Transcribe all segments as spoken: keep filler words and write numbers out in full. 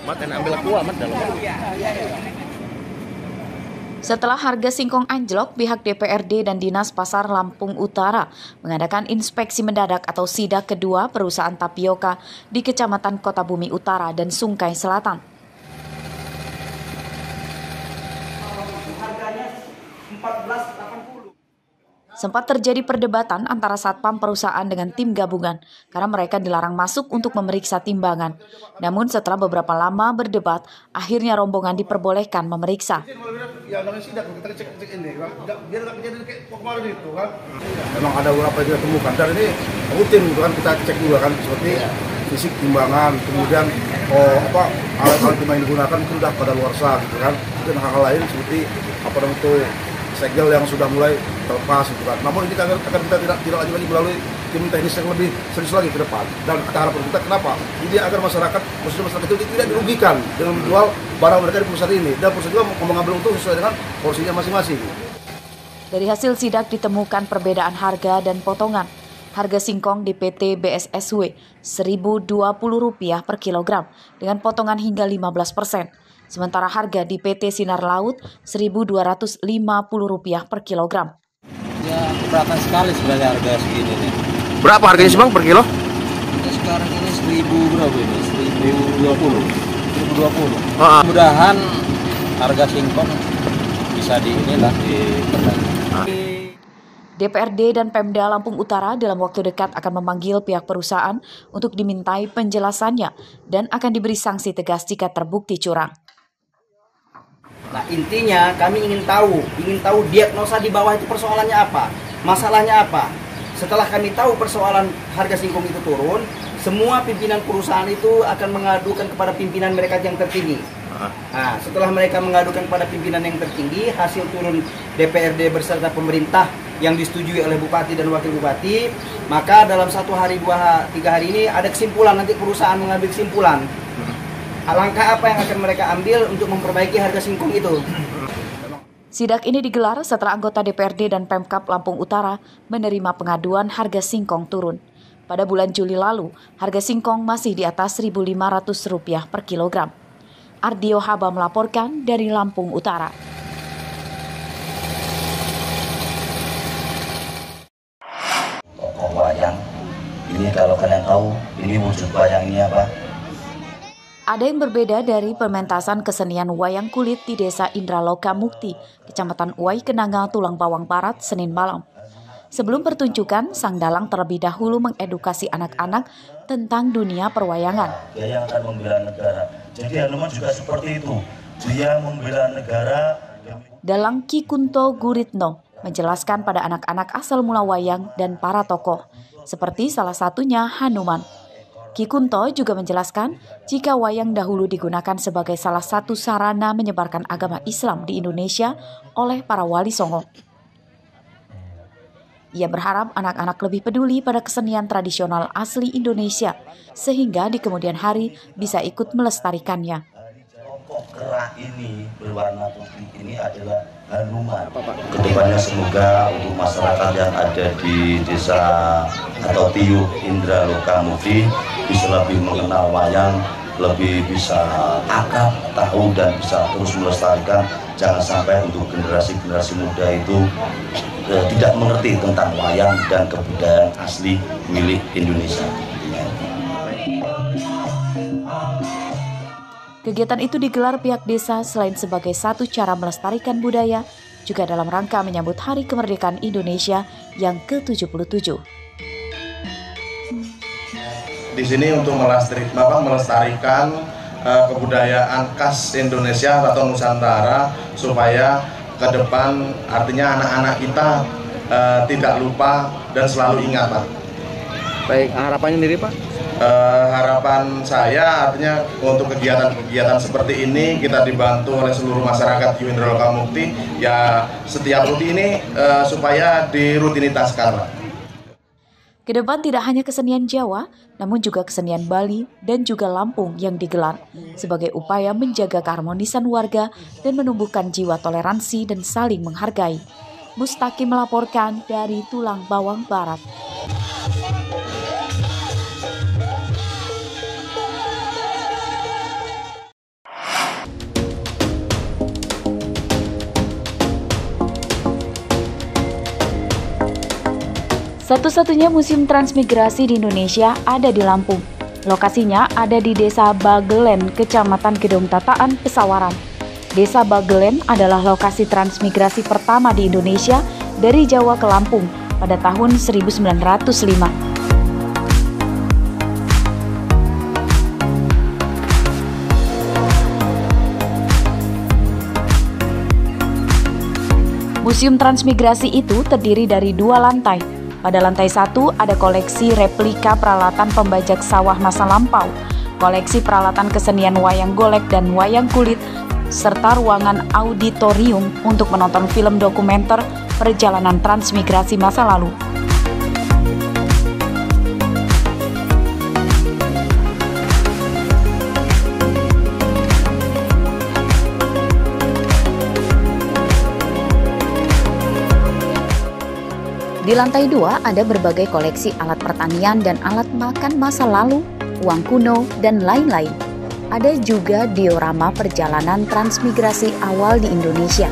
Mat enak ambil aku amat dalam. Setelah harga singkong anjlok, pihak D P R D dan Dinas Pasar Lampung Utara mengadakan inspeksi mendadak atau sidak kedua perusahaan tapioka di Kecamatan Kota Bumi Utara dan Sungkai Selatan. Sempat terjadi perdebatan antara satpam perusahaan dengan tim gabungan karena mereka dilarang masuk untuk memeriksa timbangan. Namun setelah beberapa lama berdebat, akhirnya rombongan diperbolehkan memeriksa. Memang ada beberapa yang kita temukan dan ini rutin kan kita cek juga kan seperti fisik timbangan, kemudian oh apa alat-alat yang digunakan itu sudah pada luar sah gitu kan. Dan hal-hal lain seperti apa namanya itu segel yang sudah mulai terlepas gitu kan. Namun ini akan kita tidak tidak lagi lagi melalui tim teknis yang lebih serius lagi ke depan. Dan kita harapan kita kenapa? Jadi agar masyarakat, maksudnya masyarakat itu tidak dirugikan dengan menjual barang mereka di perusahaan ini. Dan perusahaan juga mau mengambil untung sesuai dengan porsinya masing-masing. Dari hasil sidak ditemukan perbedaan harga dan potongan. Harga singkong di P T B S S W seribu dua puluh rupiah per kilogram dengan potongan hingga lima belas persen. Sementara harga di P T Sinar Laut seribu dua ratus lima puluh rupiah per kilogram. Ya, keberatan sekali sebenarnya harga segini nih. Berapa harganya sih Bang per kilo? Ini sekarang ini seribu berapa ini? seribu dua puluh. seribu dua puluh. Ah. Mudah-mudahan harga singkong bisa di inilah diperbaiki. Ah. D P R D dan Pemda Lampung Utara dalam waktu dekat akan memanggil pihak perusahaan untuk dimintai penjelasannya dan akan diberi sanksi tegas jika terbukti curang. Nah intinya kami ingin tahu, ingin tahu diagnosa di bawah itu persoalannya apa, masalahnya apa. Setelah kami tahu persoalan harga singkong itu turun, semua pimpinan perusahaan itu akan mengadukan kepada pimpinan mereka yang tertinggi. Nah, setelah mereka mengadukan kepada pimpinan yang tertinggi, hasil turun D P R D beserta pemerintah yang disetujui oleh Bupati dan Wakil Bupati, maka dalam satu hari, dua, tiga hari ini ada kesimpulan, nanti perusahaan mengambil kesimpulan. Langkah apa yang akan mereka ambil untuk memperbaiki harga singkong itu. Sidak ini digelar setelah anggota D P R D dan Pemkab Lampung Utara menerima pengaduan harga singkong turun. Pada bulan Juli lalu, harga singkong masih di atas seribu lima ratus rupiah per kilogram. Ardio Haba melaporkan dari Lampung Utara. Tokoh wayang, ini kalau kalian tahu, ini wujud wayang ini apa? Ada yang berbeda dari pementasan kesenian wayang kulit di Desa Indraloka Mukti, Kecamatan Uwai Kenanga, Tulang Bawang Barat, Senin malam. Sebelum pertunjukan, sang dalang terlebih dahulu mengedukasi anak-anak tentang dunia perwayangan. Dia yang akan membela negara. Jadi Hanuman juga seperti itu. Dia membela negara. Dalang Ki Kunto Guritno menjelaskan pada anak-anak asal mula wayang dan para tokoh, seperti salah satunya Hanuman. Ki Kunto juga menjelaskan jika wayang dahulu digunakan sebagai salah satu sarana menyebarkan agama Islam di Indonesia oleh para wali songo. Ia berharap anak-anak lebih peduli pada kesenian tradisional asli Indonesia, sehingga di kemudian hari bisa ikut melestarikannya. Tokoh kerah ini berwarna putih ini adalah Hanuman. Kedepannya semoga untuk masyarakat yang ada di desa atau Tiuh Indraloka Mukti bisa lebih mengenal wayang, lebih bisa akrab, tahu dan bisa terus melestarikan. Jangan sampai untuk generasi-generasi muda itu eh, tidak mengerti tentang wayang dan kebudayaan asli milik Indonesia. Kegiatan itu digelar pihak desa selain sebagai satu cara melestarikan budaya, juga dalam rangka menyambut Hari Kemerdekaan Indonesia yang ke tujuh puluh tujuh. Di sini untuk melestarikan uh, kebudayaan khas Indonesia atau Nusantara supaya ke depan artinya anak-anak kita uh, tidak lupa dan selalu ingat, Pak. Baik, harapannya sendiri Pak? Uh, harapan saya artinya untuk kegiatan-kegiatan seperti ini kita dibantu oleh seluruh masyarakat Tiuh Indraloka Mukti ya setiap rutin ini uh, supaya dirutinitaskan, Pak. Kedepan tidak hanya kesenian Jawa, namun juga kesenian Bali dan juga Lampung yang digelar sebagai upaya menjaga keharmonisan warga dan menumbuhkan jiwa toleransi dan saling menghargai. Mustaqim melaporkan dari Tulang Bawang Barat. Satu-satunya museum transmigrasi di Indonesia ada di Lampung. Lokasinya ada di Desa Bagelen, Kecamatan Gedong Tataan, Pesawaran. Desa Bagelen adalah lokasi transmigrasi pertama di Indonesia dari Jawa ke Lampung pada tahun seribu sembilan ratus lima. Museum transmigrasi itu terdiri dari dua lantai. Pada lantai satu ada koleksi replika peralatan pembajak sawah masa lampau, koleksi peralatan kesenian wayang golek dan wayang kulit, serta ruangan auditorium untuk menonton film dokumenter perjalanan transmigrasi masa lalu. Di lantai dua ada berbagai koleksi alat pertanian dan alat makan masa lalu, uang kuno, dan lain-lain. Ada juga diorama perjalanan transmigrasi awal di Indonesia.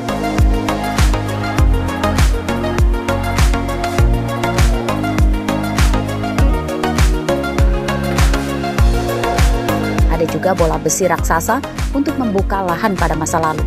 Ada juga bola besi raksasa untuk membuka lahan pada masa lalu.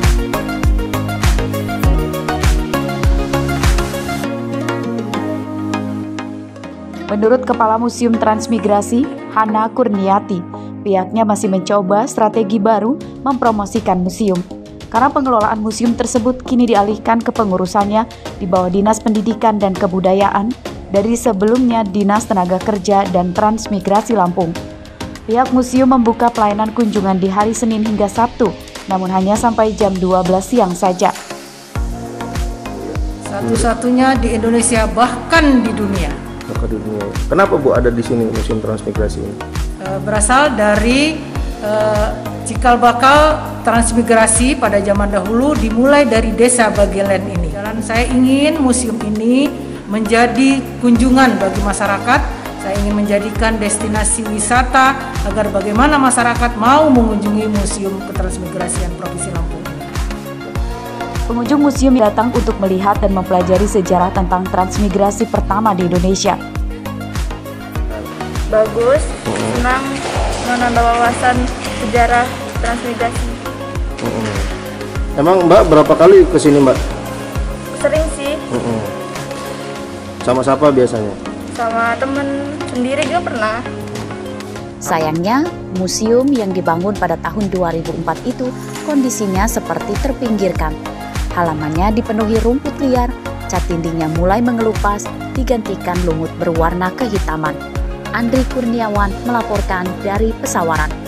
Menurut Kepala Museum Transmigrasi, Hana Kurniati, pihaknya masih mencoba strategi baru mempromosikan museum. Karena pengelolaan museum tersebut kini dialihkan ke pengurusannya di bawah Dinas Pendidikan dan Kebudayaan dari sebelumnya Dinas Tenaga Kerja dan Transmigrasi Lampung. Pihak museum membuka pelayanan kunjungan di hari Senin hingga Sabtu, namun hanya sampai jam dua belas siang saja. Satu-satunya di Indonesia, bahkan di dunia. Ke dunia. Kenapa Bu ada di sini museum transmigrasi ini? Berasal dari uh, cikal bakal transmigrasi pada zaman dahulu dimulai dari Desa Bagelen ini. Dan saya ingin museum ini menjadi kunjungan bagi masyarakat. Saya ingin menjadikan destinasi wisata agar bagaimana masyarakat mau mengunjungi Museum Ketransmigrasian Provinsi Lampung. Pengunjung museum datang untuk melihat dan mempelajari sejarah tentang transmigrasi pertama di Indonesia. Bagus, senang menambah wawasan sejarah transmigrasi. Emang Mbak berapa kali ke sini Mbak? Sering sih. Sama siapa biasanya? Sama temen sendiri juga pernah. Sayangnya, museum yang dibangun pada tahun dua ribu empat itu kondisinya seperti terpinggirkan. Halamannya dipenuhi rumput liar, cat dindingnya mulai mengelupas, digantikan lumut berwarna kehitaman. Andri Kurniawan melaporkan dari Pesawaran.